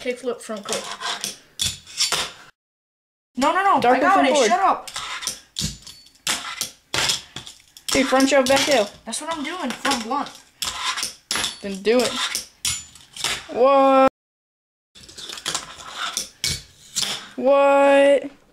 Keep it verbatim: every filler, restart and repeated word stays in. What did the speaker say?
kickflip, front clip. No, no, no. Dark I got it. forward. Shut up. Dude, front shove back tail. That's what I'm doing. Front blunt. Then do it. What? What?